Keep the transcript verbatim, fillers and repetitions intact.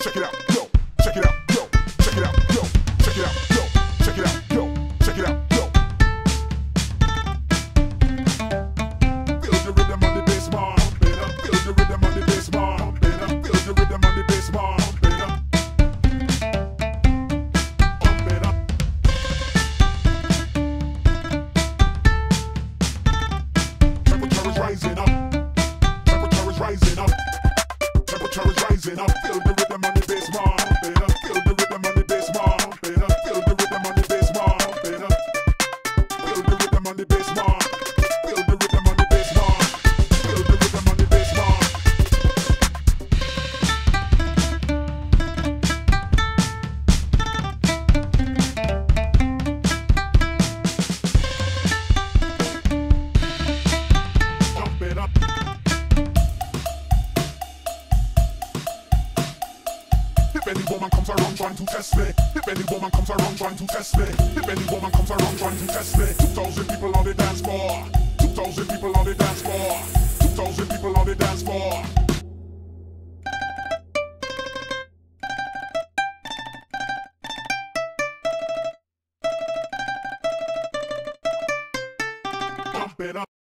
check it out, yo, check it out, yo, check it out, yo, check it out, yo, check it out, yo, check it out, yo. Feel the rhythm on the bass, man. Feel the rhythm on the bass, man. Feel the rhythm on the bass, man. Temperature is rising up. Temperature is rising up. Temperature is rising up. Feel the rhythm on the bass, man. Feel the rhythm on the bass, man. Feel the rhythm on the bass, man. Feel the rhythm on the bass, man. Feel the rhythm on the bass, man. Feel the rhythm on the bass, man. Jump it up. If any woman comes around trying to test me, if any woman comes around trying to test me, if any woman comes around trying to test me, two thousand people on the dance floor, two thousand people on the dance floor, two thousand people on the dance floor. Jump it up.